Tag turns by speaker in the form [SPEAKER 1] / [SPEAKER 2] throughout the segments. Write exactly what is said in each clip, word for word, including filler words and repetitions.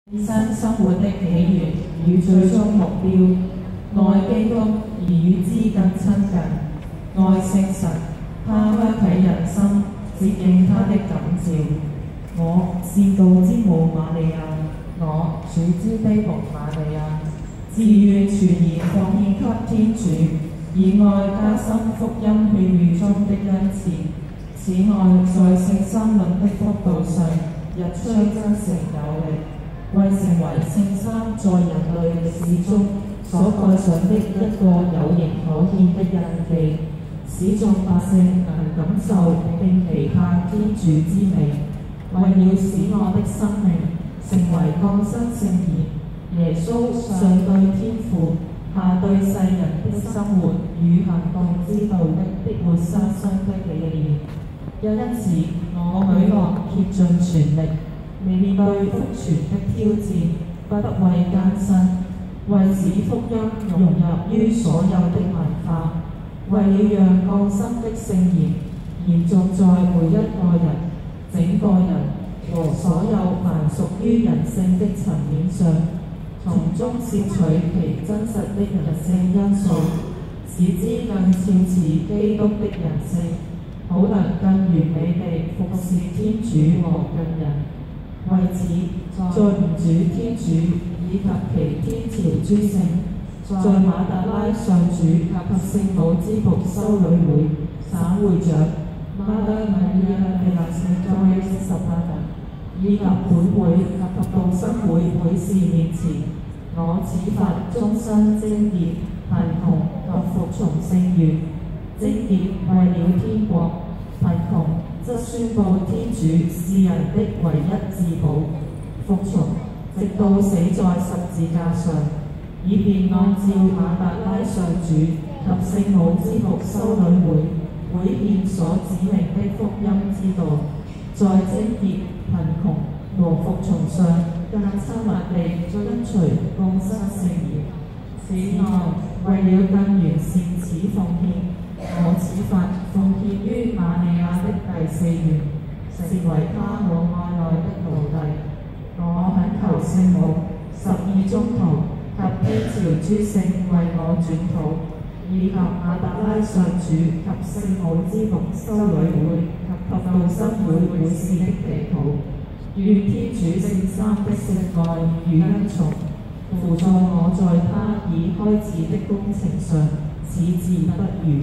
[SPEAKER 1] 新生活的起源與最終目標，愛基督而與之更親近，愛聖神，他開啟人心，接應他的感召。我是道之母瑪利亞，我主之卑僕瑪利亞，自願全然奉獻給天主，以愛加深福音勸喻中的恩賜。此愛在聖三論的福道上日趨真誠有力。為成為聖三在人類歷史中所蓋上的一個有形可見的印記，使眾百姓能感受並期盼天主之美。為了使我的生命成為降生聖言，耶穌上對天父，下對世人的生活與行動之道的必活生生的理念。因此，我許諾竭盡全力。面對福傳的挑戰，不畏艱辛，為使福音融入於所有的文化，為了讓降生的聖言延續在每一個人、整個人和所有凡屬於人性的層面上，從中攝取其真實的人性因素，使之更肖似基督的人性，好能更完美地服侍天主和近人。為此，在吾主天主以及其天朝諸聖，在馬達拉上主及聖母之僕修女會省會長Mother Maria de las Victorias Sepultadas以及本會及道生會會士面前，我此發終身貞潔、貧窮及服從聖願。貞潔為了天國，貧窮則宣佈天主是人的唯一至寶，服從直到死在十字架上，以便按照馬達拉上主及聖母之僕修女會會憲所指明的福音之道，在貞潔、貧窮和服從上更親密地跟隨降生聖言。此外，為了更完善此奉獻，我此發奉獻於瑪利亞的第四願，成為他我愛內的奴隸。我懇求聖母、十二宗徒及天朝諸聖為我轉禱，以及馬達拉上主及聖母之僕修女會及道生會會士的祈禱。願天主聖三的聖愛與恩寵，輔助我在他已開始的工程上，矢志不渝。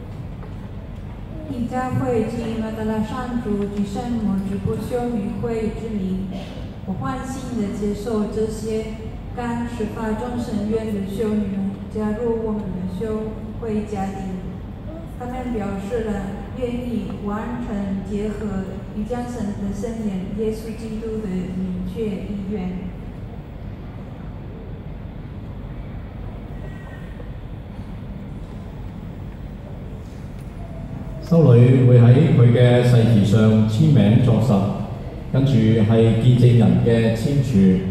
[SPEAKER 2] 以教会及马达拉上主及圣母之不修女会之名，我欢欣地接受这些刚始发终神愿的修女加入我们的修会家庭。他们表示了愿意完成结合与将神的圣言耶稣基督的明确意愿。
[SPEAKER 3] 修女會喺佢嘅誓詞上簽名作實，跟住係見證人嘅簽署。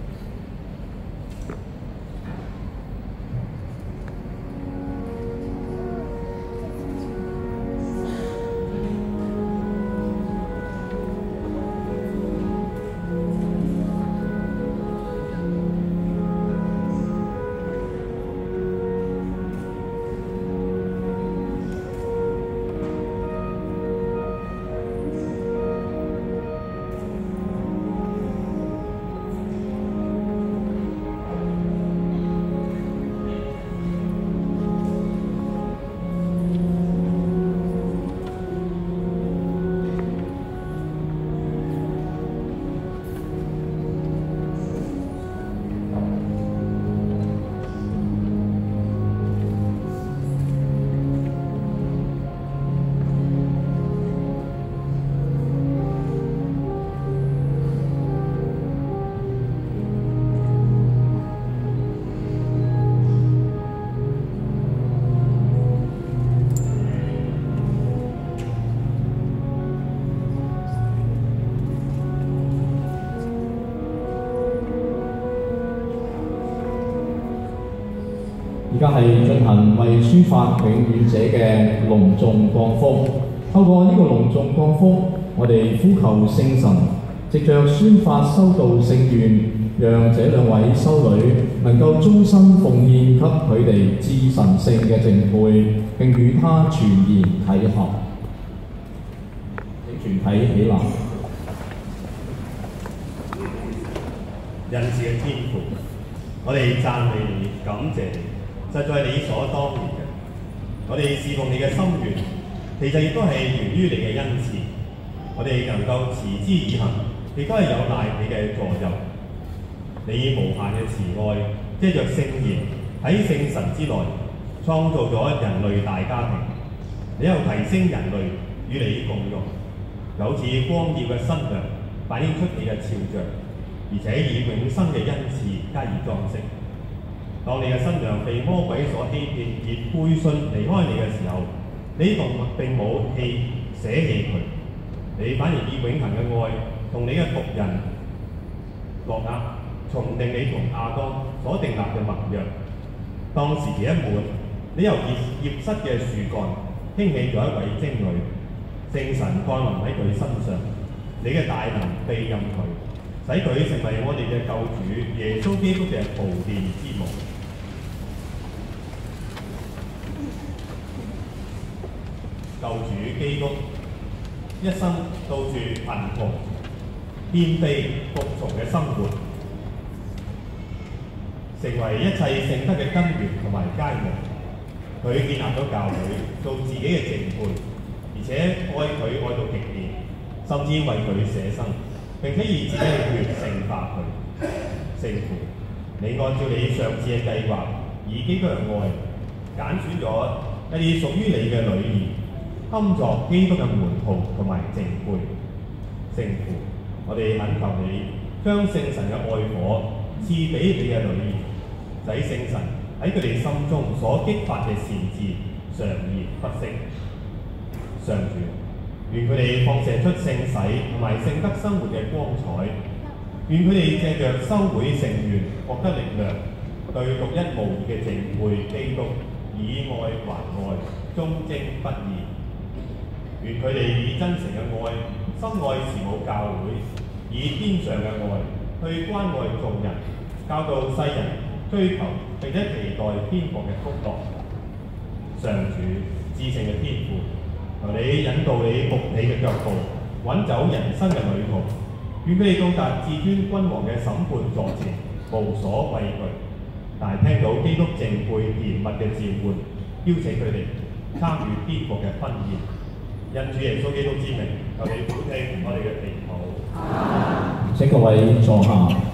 [SPEAKER 3] 而家係進行為宣發永遠者嘅隆重降福。透過呢個隆重降福，我哋呼求聖神，藉着宣發修道聖願， 讓這兩位修女能夠終身奉獻給佢哋至神聖嘅淨配，並與他全然契合。請全體起立。
[SPEAKER 4] 仁慈嘅天父，我哋讚美你，感謝你，實在係理所當然嘅。我哋侍奉你嘅心願，其實亦都係源於你嘅恩賜。我哋能夠持之以恆，亦都係有賴你嘅助佑。你以無限嘅慈愛，藉着聖言喺聖神之內，創造咗人類大家庭。你又提升人類與你共融，有似光耀嘅新娘，反映出你嘅肖像，而且以永生嘅恩賜加以裝飾。當你嘅新娘被魔鬼所欺騙而背信離開你嘅時候，你同並冇棄捨棄佢，你反而以永恆嘅愛同你嘅僕人諾亞重定你同亞當所訂立嘅盟約。當時期一滿，你由葉葉瑟嘅樹幹興起咗一位貞女，聖神降臨喺佢身上，你嘅大能庇蔭佢，使佢成為我哋嘅救主耶穌基督嘅寶殿之母。救主基督一生到處貧窮、謙卑、服從嘅生活，成為一切聖德嘅根源同埋楷模。佢建立咗教會，做自己嘅淨配，而且愛佢愛到極點，甚至為佢捨生，並且以自己嘅血聖化佢。聖父，你按照你上次嘅計劃，以基督嘅愛揀選咗一啲屬於你嘅女兒，堪作基督嘅門徒同埋淨配。聖父，我哋懇求你將聖神嘅愛火賜俾你嘅女兒，使聖神喺佢哋心中所激發嘅善志常而不息。上主，願佢哋放射出聖洗同埋聖德生活嘅光彩，願佢哋借着修會成員獲得力量，對獨一無二嘅淨配基督以愛還愛，忠貞不二。願佢哋以真誠嘅愛深愛慈母教會，以天上嘅愛去關愛眾人，教導世人追求並且期待天國嘅福樂。上主，至聖嘅天父，求你引導你牧你嘅腳步，穩走人生嘅旅途。願佢哋到達至尊君王嘅審判座前，無所畏懼。但係聽到基督淨配甜蜜嘅召喚，邀請佢哋參與天國嘅婚宴。因主耶穌基督之名，求你俯聽我哋嘅祈禱。
[SPEAKER 3] 請各位坐下。